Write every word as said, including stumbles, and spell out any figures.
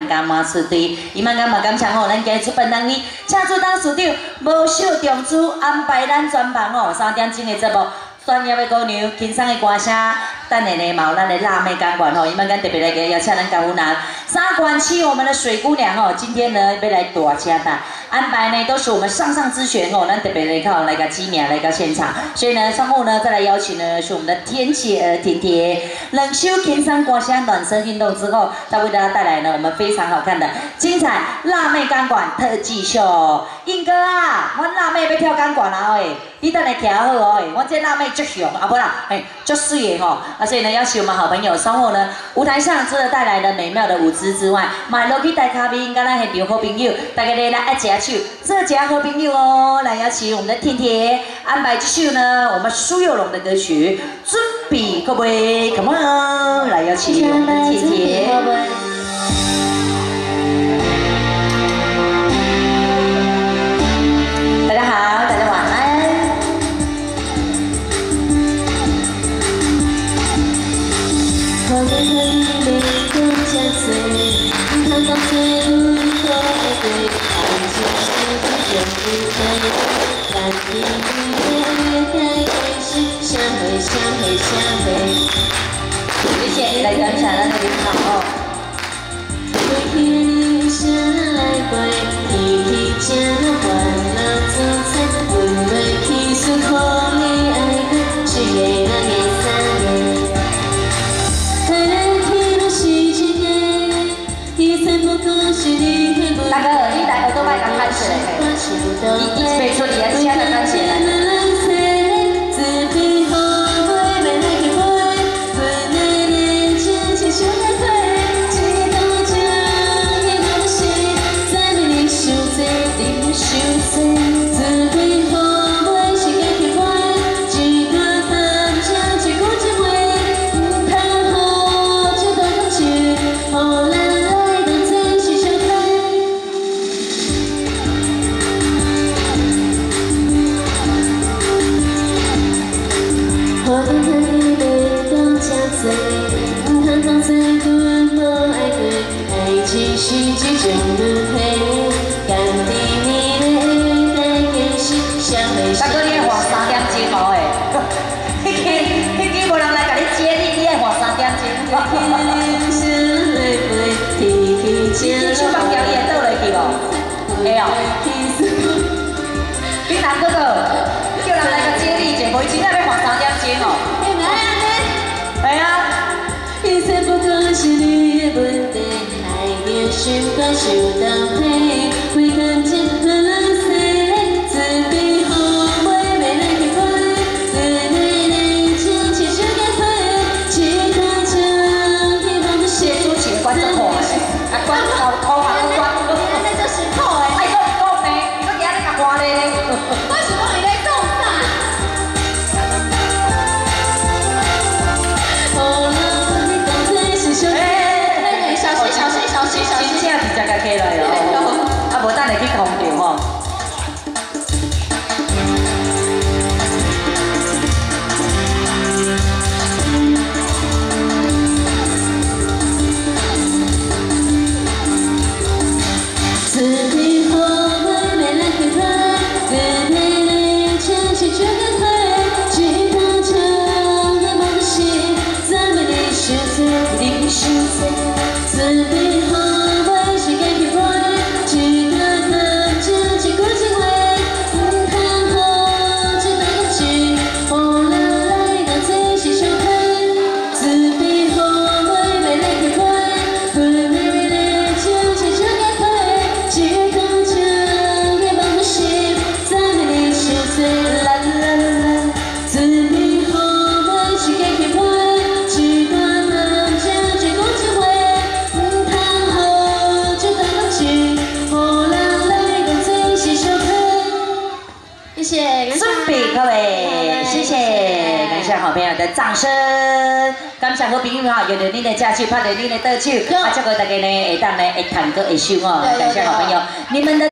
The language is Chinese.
家马师队，伊万感嘛感谢吼，咱今日出本人呢，请出当市长无小重资安排咱专访哦，三点钟的节目。 专业的歌娘，轻松的歌声，等下呢，嘛有咱的辣妹钢管吼，伊们咱特别来给邀请咱高夫人三管区我们的水姑娘哦，今天呢要来大车的安排呢，都是我们上上之选哦，咱特别来靠来个机名来个现场，所以呢，稍后呢再来邀请呢是我们的天姐儿甜甜，冷修轻松歌声暖身运动之后，再为大家带来呢我们非常好看的精彩辣妹钢管特技秀，英哥啊，我辣妹要跳钢管啊喂，你等来调好哦，我这辣妹。 足雄啊，不啦，哎，足水的吼，啊，所以呢，要是我们好朋友，稍后呢，舞台上除了带来了美妙的舞姿之外，买落去带咖啡，跟咱现场好朋友，大家来来爱夹手，这夹好朋友哦，来邀请我们的甜甜安排这首呢，我们苏有龙的歌曲，准备各位 ，Come on， 来邀请我们的甜甜。 谢谢，来感谢咱的领导哦。 大哥，你来耳朵麦刚开始嘞，你你别说你还是现在刚起来。 大哥，你要画三点钟哦诶，迄个迄个无人来甲你接你，你要画三点钟。你手放掉伊会倒落去无？会哦。你哪哥哥叫人来甲接你者，无伊真正要画三点钟哦。系啊。 起来哦，啊，无等下去空调吼。准备各位，谢谢，感谢好朋友的掌声，感谢好朋友哈，用着恁的假手，拍着恁的倒手，啊，这个大家呢会当呢会弹歌会唱哦，感谢好朋友，你们的。